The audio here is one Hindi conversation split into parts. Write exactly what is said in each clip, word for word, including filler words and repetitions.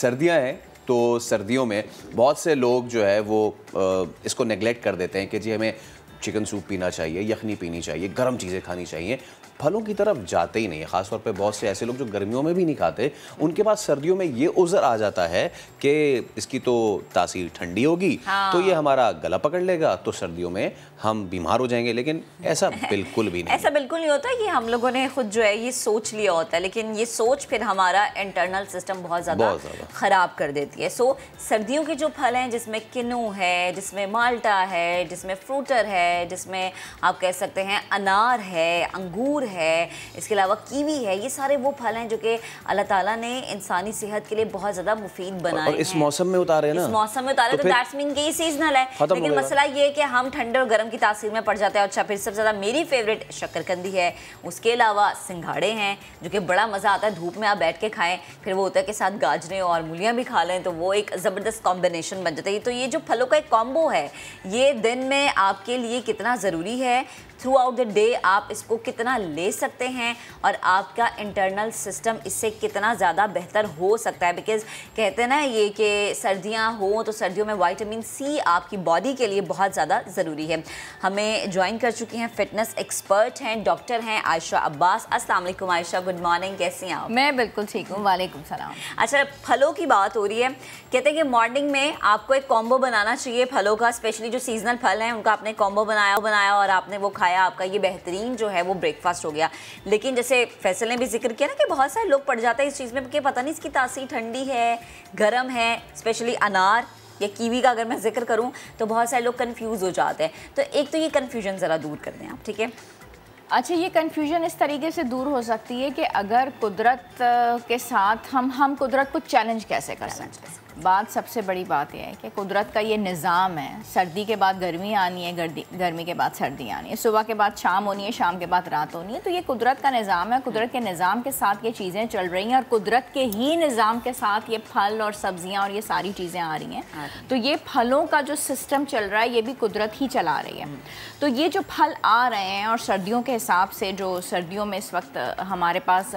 सर्दियाँ हैं तो सर्दियों में बहुत से लोग जो है वो इसको नेगलेक्ट कर देते हैं कि जी हमें चिकन सूप पीना चाहिए, यखनी पीनी चाहिए, गर्म चीज़ें खानी चाहिए, फलों की तरफ जाते ही नहीं है। ख़ासतौर पे बहुत से ऐसे लोग जो गर्मियों में भी नहीं खाते, उनके पास सर्दियों में ये उज़र आ जाता है कि इसकी तो तासीर ठंडी होगी, हाँ। तो ये हमारा गला पकड़ लेगा, तो सर्दियों में हम बीमार हो जाएंगे। लेकिन ऐसा बिल्कुल भी नहीं, ऐसा बिल्कुल नहीं होता। ये हम लोगों ने खुद जो है ये सोच लिया होता है, लेकिन ये सोच फिर हमारा इंटरनल सिस्टम बहुत ज़्यादा ख़राब कर देती है। सो सर्दियों के जो फल हैं, जिसमें किन्नू है, जिसमें माल्टा है, जिसमें फ्रूटर है, जिसमें आप कह सकते हैं अनार है, अंगूर है, इसके अलावा कीवी है, ये सारे वो फल हैं जो कि अल्लाह ताला ने इंसानी सेहत के लिए बहुत ज़्यादा मुफीद बनाए हैं। इस मौसम में उतारे हैं ना, इस मौसम में उतारे तो दैट्स मीन कि ये सीजनल है। लेकिन मसला ये है कि हम ठंडे और गर्म की तासीर में पड़ जाते हैं। अच्छा, फिर सबसे ज़्यादा मेरी फेवरेट शक्करकंदी है, उसके अलावा सिंघाड़े हैं जो कि बड़ा मज़ा आता है, धूप में आप बैठ के खाएं, फिर वो होता है कि साथ गाजरें और मूलियाँ भी खा लें, तो वो एक ज़बरदस्त कॉम्बिनेशन बन जाता है। तो ये जो फलों का एक कॉम्बो है, ये दिन में आपके लिए कितना ज़रूरी है, थ्रू आउट द डे आप इसको कितना ले सकते हैं और आपका इंटरनल सिस्टम इससे कितना ज़्यादा बेहतर हो सकता है। बिकॉज़ कहते हैं ना ये कि सर्दियां हो तो सर्दियों में विटामिन सी आपकी बॉडी के लिए बहुत ज़्यादा ज़रूरी है। हमें ज्वाइन कर चुकी हैं फिटनेस एक्सपर्ट हैं, डॉक्टर हैं आयशा अब्बास। अस्सलाम वालेकुम आयशा, गुड मॉर्निंग, कैसी हैं आप? मैं बिल्कुल ठीक हूँ, वालेकुम सलाम। अच्छा, फलों की बात हो रही है, कहते हैं कि मॉर्निंग में आपको एक कॉम्बो बनाना चाहिए फलों का, स्पेशली जो सीजनल फल हैं उनका आपने कॉम्बो बनाया बनाया और आपने वो खाया, आपका ये बेहतरीन जो है वो ब्रेकफास्ट हो गया। लेकिन जैसे फैसल ने भी जिक्र किया ना कि बहुत सारे लोग पड़ जाते हैं इस चीज़ में कि पता नहीं इसकी तासीर ठंडी है, गर्म है, स्पेशली अनार या कीवी का अगर मैं जिक्र करूं तो बहुत सारे लोग कंफ्यूज हो जाते हैं। तो एक तो ये कन्फ्यूजन ज़रा दूर कर दें आप, ठीक है? अच्छा, ये कन्फ्यूजन इस तरीके से दूर हो सकती है कि अगर कुदरत के साथ हम हम कुदरत को चैलेंज कैसे कर सकते हैं। बात सबसे बड़ी बात यह है कि कुदरत का ये निज़ाम है, सर्दी के बाद गर्मी आनी है, गर्दी गर्मी के बाद सर्दी आनी है, सुबह के बाद शाम होनी है, शाम के बाद रात होनी है। तो ये कुदरत का निज़ाम है, कुदरत के निज़ाम के साथ ये चीज़ें चल रही हैं और कुदरत के ही निज़ाम के साथ ये फल और सब्जियां और ये सारी चीज़ें आ रही हैं। तो ये फलों का जो सिस्टम चल रहा है ये भी कुदरत ही चला रही है। तो ये जो फल आ रहे हैं और सर्दियों के हिसाब से जो सर्दियों में इस वक्त हमारे पास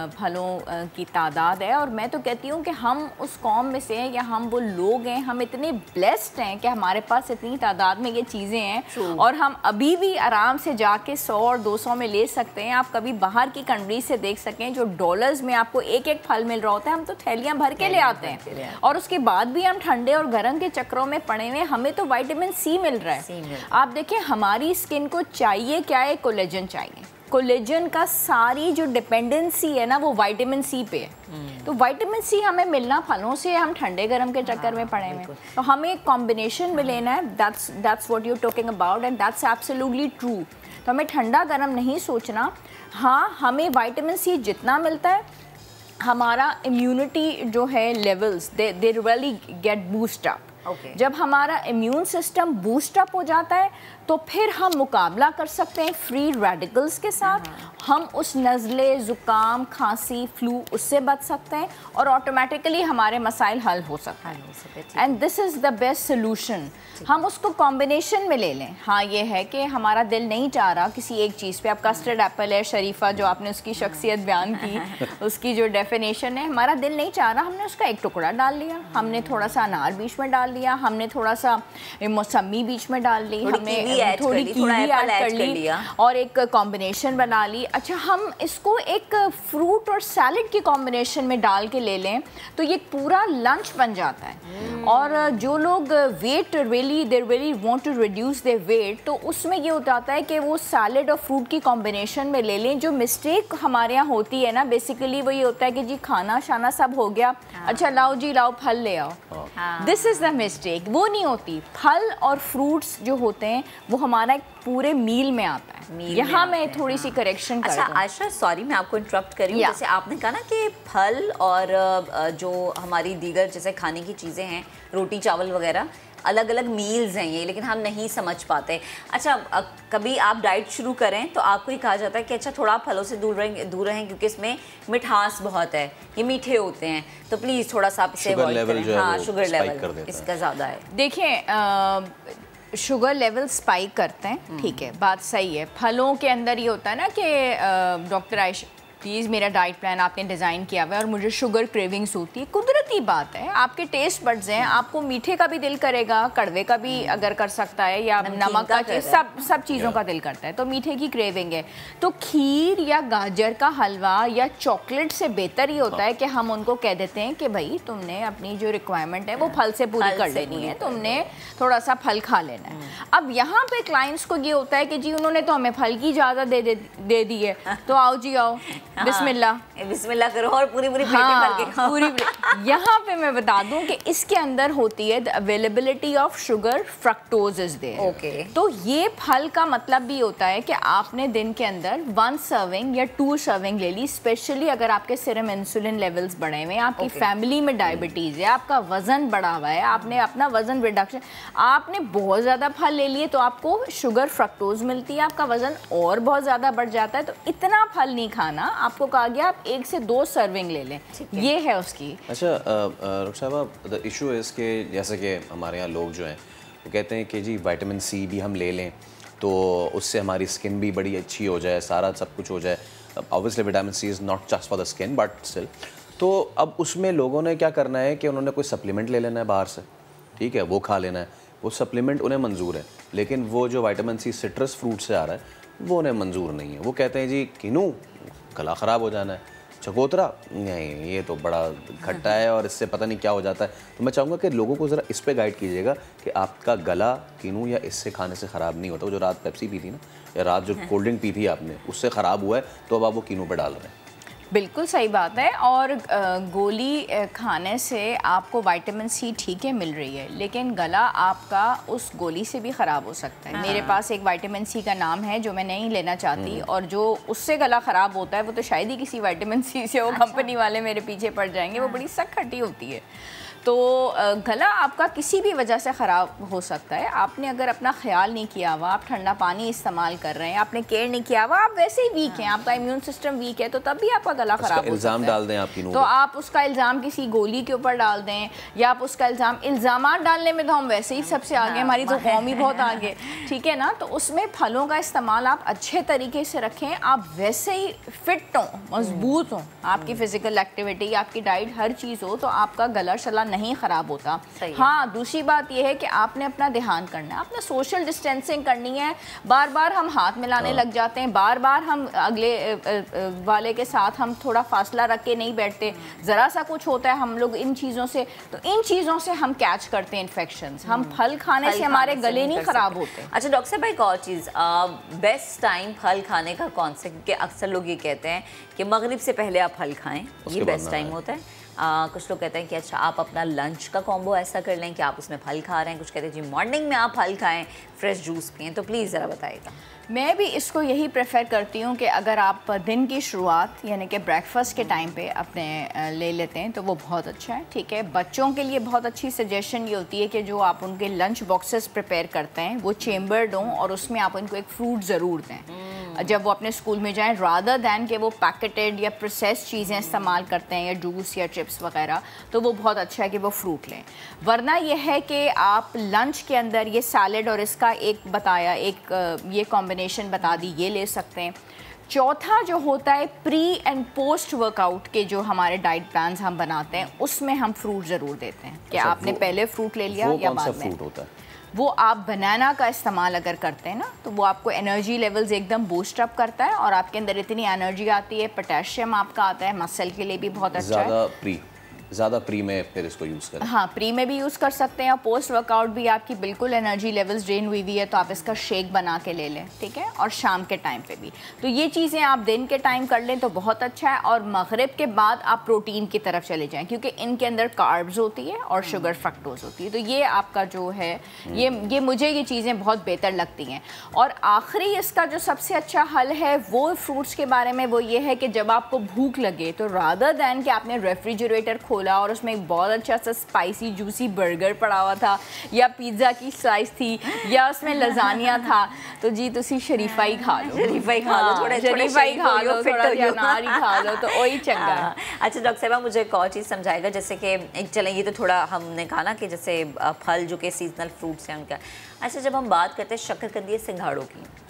फलों की तादाद है, और मैं तो कहती हूँ कि हम उस कौम में से या हम वो लोग हैं, हम इतने ब्लेस्ड हैं कि हमारे पास इतनी तादाद में ये चीज़ें हैं और हम अभी भी आराम से जाके सौ और दो सौ में ले सकते हैं। आप कभी बाहर की कंट्री से देख सकें जो डॉलर्स में आपको एक एक फल मिल रहा होता है, हम तो थैलियाँ भर के ले आते हैं और उसके बाद भी हम ठंडे और गर्म के चक्रों में पड़े हुए, हमें तो विटामिन सी मिल रहा है। आप देखें हमारी स्किन को चाहिए क्या है, कोलेजन चाहिए। कोलेजन का सारी जो डिपेंडेंसी है ना वो विटामिन सी पे है। तो विटामिन सी हमें मिलना फलों से, हम ठंडे गर्म के चक्कर में पड़े हुए, तो हमें एक कॉम्बिनेशन में लेना है। That's that's what you talking about and that's absolutely true. तो हमें ठंडा गर्म नहीं सोचना। हाँ, हमें विटामिन सी जितना मिलता है, हमारा इम्यूनिटी जो है levels they they really get boost up. Okay. जब हमारा इम्यून सिस्टम बूस्ट अप हो जाता है तो फिर हम मुकाबला कर सकते हैं फ्री रेडिकल्स के साथ। uh-huh. हम उस नज़ले, ज़ुकाम, खांसी, फ्लू उससे बच सकते हैं और ऑटोमेटिकली हमारे मसाइल हल हो सकते हैं। And this is the best solution. हम उसको कॉम्बिनेशन में ले लें। हाँ, ये है कि हमारा दिल नहीं चाह रहा किसी एक चीज़ पे। अब कस्टर्ड एप्पल है, शरीफा जो आपने उसकी शख्सियत बयान की, उसकी जो डेफिनेशन है, हमारा दिल नहीं चाह रहा, हमने उसका एक टुकड़ा डाल लिया, हमने थोड़ा सा अनार बीच में डाल लिया, हमने थोड़ा सा मौसमी बीच में डाल ली, हमने थोड़ी कीवी ऐड कर ली और एक कॉम्बिनेशन बना ली। अच्छा, हम इसको एक फ्रूट और सैलड की कॉम्बिनेशन में डाल के ले लें तो ये पूरा लंच बन जाता है। और जो लोग weight really they really want to reduce their weight, तो उसमें ये हो जाता है कि वो सैलड और फ्रूट की कॉम्बिनेशन में ले लें। जो मिस्टेक हमारे यहाँ होती है ना, बेसिकली वो ये होता है कि जी खाना शाना सब हो गया, हाँ। अच्छा लाओ जी लाओ फल ले आओ, दिस इज़ द मिस्टेक। वो नहीं होती। फल और फ्रूट्स जो होते हैं वो हमारा एक पूरे मील में आता है। यहाँ मैं थोड़ी सी करेक्शन कर अच्छा आयशा, सॉरी मैं आपको इंटरप्ट कर रही हूँ। जैसे आपने कहा ना कि फल और जो हमारी दीगर जैसे खाने की चीज़ें हैं, रोटी चावल वगैरह, अलग अलग मील्स हैं ये, लेकिन हम नहीं समझ पाते। अच्छा, कभी आप डाइट शुरू करें तो आपको ही कहा जाता है कि अच्छा थोड़ा फलों से दूर रहें दूर रहें क्योंकि इसमें मिठास बहुत है, ये मीठे होते हैं, तो प्लीज़ थोड़ा सा आप इसे अवॉइड करें। हाँ, शुगर लेवल इसका ज़्यादा है। देखिए, शुगर लेवल स्पाइक करते हैं, ठीक है, बात सही है। फलों के अंदर ये होता है ना कि डॉक्टर आयशा प्लीज़ मेरा डाइट प्लान आपने डिज़ाइन किया हुआ है और मुझे शुगर क्रेविंग्स होती है, कुदरती बात है, आपके टेस्ट बड्स हैं, आपको मीठे का भी दिल करेगा, कड़वे का भी अगर कर सकता है, या नमक का चीज़, सब सब चीज़ों का दिल करता है, तो मीठे की क्रेविंग है। तो खीर या गाजर का हलवा या चॉकलेट से बेहतर ही होता है कि हम उनको कह देते हैं कि भाई तुमने अपनी जो रिक्वायरमेंट है वो फल से पूरी कर लेनी है, तुमने थोड़ा सा फल खा लेना है। अब यहाँ पे क्लाइंट्स को ये होता है कि जी उन्होंने तो हमें फल की इजाज़त दे, दे दे दी है, तो आओ जी आओ, बिस्मिल्लाह बिस्मिल्लाह करो और पूरी पूरी प्लेटें हाँ, भर के खाओ। पूरी यहाँ पे मैं बता दूं कि इसके अंदर होती है the availability of sugar, fructose is there. Okay, तो ये फल का मतलब भी होता है कि आपने दिन के अंदर वन सर्विंग या टू सर्विंग ले ली, स्पेशली अगर आपके सीरम इंसुलिन लेवल्स बढ़े हुए हैं, आपकी okay. फैमिली में डायबिटीज़ है, आपका वजन बढ़ा हुआ है, आपने अपना वजन रिडक्शन, आपने बहुत ज़्यादा फल ले लिए तो आपको शुगर फ्रक्टोज मिलती है, आपका वजन और बहुत ज़्यादा बढ़ जाता है। तो इतना फल नहीं खाना, आपको कहा गया आप एक से दो सर्विंग ले लें, ये है उसकी। अच्छा रुखसाबा, द इशू इज़ कि जैसे कि हमारे यहाँ लोग जो हैं वो कहते हैं कि जी विटामिन सी भी हम ले लें तो उससे हमारी स्किन भी बड़ी अच्छी हो जाए, सारा सब कुछ हो जाए। Obviously vitamin C is not just for the skin but still, तो अब उसमें लोगों ने क्या करना है कि उन्होंने कोई सप्लीमेंट ले लेना है बाहर से, ठीक है, वो खा लेना है, वो सप्लीमेंट उन्हें मंजूर है, लेकिन वो जो विटामिन सी सिट्रस फ्रूट से आ रहा है वो उन्हें मंजूर नहीं है। वो कहते हैं जी किनू गला ख़राब हो जाना है, चकोतरा नहीं, ये तो बड़ा खट्टा है और इससे पता नहीं क्या हो जाता है। तो मैं चाहूँगा कि लोगों को ज़रा इस पे गाइड कीजिएगा कि आपका गला किनू या इससे खाने से ख़राब नहीं होता। वो जो रात पेप्सी पी थी ना, या रात जो कोल्ड ड्रिंक पी थी आपने, उससे ख़राब हुआ है, तो अब आप वो किनू पे डाल रहे हैं। बिल्कुल सही बात है। और गोली खाने से आपको विटामिन सी ठीक है मिल रही है, लेकिन गला आपका उस गोली से भी ख़राब हो सकता है। हाँ। मेरे पास एक विटामिन सी का नाम है जो मैं नहीं लेना चाहती, और जो उससे गला ख़राब होता है वो तो शायद ही किसी विटामिन सी से, वो अच्छा। कंपनी वाले मेरे पीछे पड़ जाएंगे। हाँ। वो बड़ी सख्त खट्टी होती है, तो गला आपका किसी भी वजह से ख़राब हो सकता है। आपने अगर अपना ख्याल नहीं किया हुआ, आप ठंडा पानी इस्तेमाल कर रहे हैं, आपने केयर नहीं किया हुआ, आप वैसे ही वीक हैं, आपका इम्यून सिस्टम वीक है, तो तब भी आपका गला ख़राब हो सकता है। डाल दें आपकी, तो आप उसका इल्ज़ाम किसी गोली के ऊपर डाल दें, या आप उसका इल्ज़ाम, इल्ज़ामात डालने में तो हम वैसे ही सबसे आगे, हमारी तो कौम ही बहुत आगे, ठीक है ना। तो उसमें फलों का इस्तेमाल आप अच्छे तरीके से रखें, आप वैसे ही फिट हों, मजबूत हों, आपकी फ़िज़िकल एक्टिविटी, आपकी डाइट, हर चीज़ हो, तो आपका गला शला नहीं ख़राब होता। हाँ, दूसरी बात यह है कि आपने अपना ध्यान करना है, आपने सोशल डिस्टेंसिंग करनी है। बार बार हम हाथ मिलाने लग जाते हैं, बार बार हम अगले वाले के साथ हम थोड़ा फासला रख के नहीं बैठते, ज़रा सा कुछ होता है हम लोग इन चीज़ों से, तो इन चीज़ों से हम कैच करते हैं इन्फेक्शंस। हम फल खाने से हमारे गले नहीं ख़राब होते। अच्छा डॉक्टर साहब, एक और चीज़, बेस्ट टाइम फल खाने का कौन सा? क्योंकि अक्सर लोग ये कहते हैं कि मगरिब से पहले आप फल खाएं, ये बेस्ट टाइम होता है। आ, कुछ लोग कहते हैं कि अच्छा आप अपना लंच का कॉम्बो ऐसा कर लें कि आप उसमें फल खा रहे हैं, कुछ कहते हैं जी मॉर्निंग में आप फल खाएं, फ्रेश जूस पिएं। तो प्लीज़ ज़रा बताइएगा। मैं भी इसको यही प्रेफर करती हूँ कि अगर आप दिन की शुरुआत यानी कि ब्रेकफास्ट के टाइम पे अपने ले लेते हैं तो वो बहुत अच्छा है, ठीक है। बच्चों के लिए बहुत अच्छी सजेशन ये होती है कि जो आप उनके लंच बॉक्सेस प्रिपेयर करते हैं वो चेम्बर्ड हों, और उसमें आप उनको एक फ्रूट ज़रूर दें जब वो अपने स्कूल में जाएं, रादर दैन कि वो पैकेटेड या प्रोसेस चीज़ें इस्तेमाल करते हैं, या जूस या चिप्स वगैरह। तो वो बहुत अच्छा है कि वो फ्रूट लें। वरना यह है कि आप लंच के अंदर ये सैलड और इसका एक बताया, एक ये कॉम्बिनेशन बता दी, ये ले सकते हैं। चौथा जो होता है प्री एंड पोस्ट वर्कआउट के जो हमारे डाइट प्लान्स हम बनाते हैं, उसमें हम फ्रूट ज़रूर देते हैं कि आपने पहले फ्रूट ले लिया या बाद में। होता है वो आप बनाना का इस्तेमाल अगर करते हैं ना, तो वो आपको एनर्जी लेवल्स एकदम बूस्ट अप करता है, और आपके अंदर इतनी एनर्जी आती है, पोटेशियम आपका आता है, मसल के लिए भी बहुत अच्छा है। प्री ज़्यादा प्री में फिर इसको यूज़ करें। हाँ, प्री में भी यूज़ कर सकते हैं, और पोस्ट वर्कआउट भी आपकी बिल्कुल एनर्जी लेवल्स ड्रेन हुई हुई है तो आप इसका शेक बना के ले लें, ठीक है। और शाम के टाइम पे भी, तो ये चीज़ें आप दिन के टाइम कर लें तो बहुत अच्छा है। और मगरिब के बाद आप प्रोटीन की तरफ चले जाएं, क्योंकि इनके अंदर कार्ब्स होती है और शुगर फ्रक्टोज होती है। तो ये आपका जो है, ये ये मुझे ये चीज़ें बहुत बेहतर लगती हैं। और आखिरी इसका जो सबसे अच्छा हल है वो फ्रूट्स के बारे में, वो ये है कि जब आपको भूख लगे तो रादर दैन कि आपने रेफ्रिजरेटर खोला और उसमें एक बहुत अच्छा सा स्पाइसी जूसी बर्गर पड़ा हुआ था, या पिज़्ज़ा की स्लाइस थी, या उसमें लजानिया था, तो जी तुसी शरीफा ही खा लो, शरीफा ही खा लो, थोड़ा शरीफा ही खा लो, थोड़ा अनार ही खा लो, तो वही चंगा है। अच्छा डॉक्टर साहब, मुझे एक और चीज़ समझाएगा, जैसे कि एक चलें, ये तो थोड़ा हमने कहा ना कि जैसे फल जो कि सीजनल फ्रूट्स हैं उनका। अच्छा, जब हम बात करते हैं शक्करकंदी सिंघाड़ों की,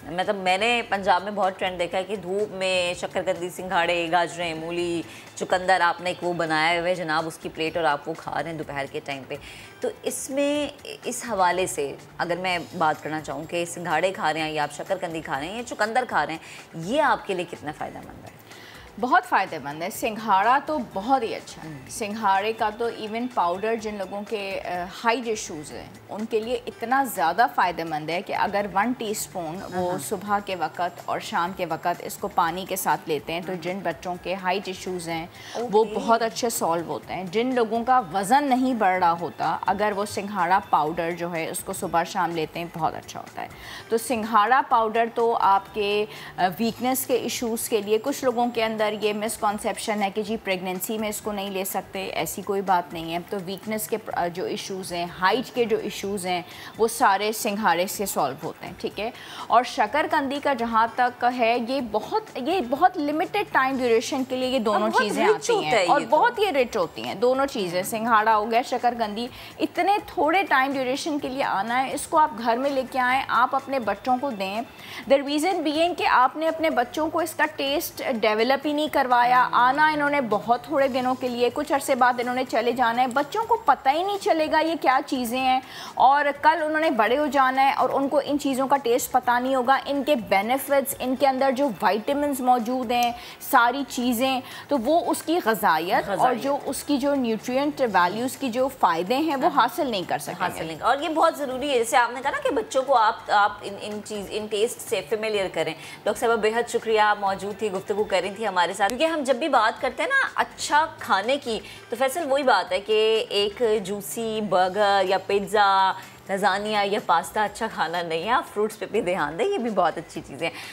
मतलब मैंने पंजाब में बहुत ट्रेंड देखा है कि धूप में शक्करकंदी, सिंघाड़े, गाजरें, मूली, चुकंदर, आपने एक वो बनाया हुआ है जनाब उसकी प्लेट और आप वो खा रहे हैं दोपहर के टाइम पे। तो इसमें इस हवाले से अगर मैं बात करना चाहूँ कि सिंघाड़े खा रहे हैं या आप शक्करकंदी खा रहे हैं या चुकंदर खा रहे हैं, ये आपके लिए कितना फ़ायदेमंद है? बहुत फ़ायदेमंद है। सिंघाड़ा तो बहुत ही अच्छा है। सिंघाड़े का तो इवन पाउडर जिन लोगों के हाइट इश्यूज़ हैं उनके लिए इतना ज़्यादा फ़ायदेमंद है कि अगर वन टीस्पून वो सुबह के वक़्त और शाम के वक़्त इसको पानी के साथ लेते हैं तो जिन बच्चों के हाइट इश्यूज़ हैं वो बहुत अच्छे सॉल्व होते हैं। जिन लोगों का वज़न नहीं बढ़ रहा होता, अगर वो सिंघाड़ा पाउडर जो है उसको सुबह शाम लेते हैं बहुत अच्छा होता है। तो सिंघाड़ा पाउडर तो आपके वीकनेस के इश्यूज़ के लिए, कुछ लोगों के अंदर ये मिसकॉन्सेप्शन है कि जी प्रेगनेंसी में इसको नहीं ले सकते, ऐसी कोई बात नहीं है। तो वीकनेस के जो इश्यूज़ हैं, हाइट के जो इश्यूज़ हैं, वो सारे सिंघाड़े से सॉल्व होते हैं, ठीक है। और शक्करकंदी का जहाँ तक है, ये बहुत ये बहुत लिमिटेड टाइम ड्यूरेशन के लिए ये दोनों चीज़ें आती हैं और बहुत ये रिच होती हैं दोनों चीज़ें। सिंघाड़ा हो गया, शक्करकंदी, इतने थोड़े टाइम ड्यूरेशन के लिए आना है। इसको आप घर में लेके आएँ, आप अपने बच्चों को दें। द रीज़न बीइंग कि आपने अपने बच्चों को इसका टेस्ट डेवलप ही नहीं करवाया। आना इन्होंने बहुत थोड़े दिनों के लिए, कुछ अरसे बाद इन्होंने चले जाना है, बच्चों को पता ही नहीं चलेगा ये क्या चीज़ें हैं और कल उन्होंने बड़े हो जाना है और उनको इन चीज़ों का टेस्ट पता नहीं होगा, इनके बेनिफिट्स, इनके अंदर जो विटामिन्स मौजूद हैं, सारी चीज़ें, तो वो उसकी ग़िज़ायत और जो उसकी जो न्यूट्रिएंट वैल्यूज़ की जो फ़ायदे हैं वो हासिल नहीं कर सकेंगे। हासिल नहीं। और ये बहुत ज़रूरी है, जैसे आपने कहा ना कि बच्चों को आप आप इन इन चीज़ इन टेस्ट से फेमिलियर करें। डॉक्टर साहब बेहद शुक्रिया, आप मौजूद थी, गुफ्तगू कर रही थी हमारे साथ, क्योंकि हम जब भी बात करते हैं ना अच्छा खाने की तो फैसल वही बात है कि एक जूसी बर्गर या पिज़्ज़ा, लज़ानिया या पास्ता अच्छा खाना नहीं है। आप फ्रूट्स पे भी ध्यान दें, ये भी बहुत अच्छी चीज़ें हैं।